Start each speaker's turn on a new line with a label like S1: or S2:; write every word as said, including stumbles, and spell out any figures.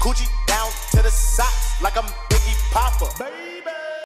S1: Coochie down to the socks like I'm Biggie Papa. Baby.